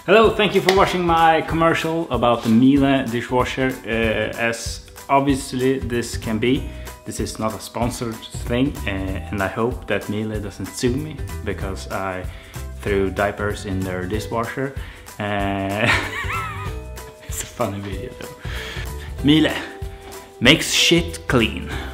Hello, thank you for watching my commercial about the Miele dishwasher. As obviously this can be, this is not a sponsored thing, and I hope that Miele doesn't sue me because I threw diapers in their dishwasher. It's a funny video though. Miele makes shit clean.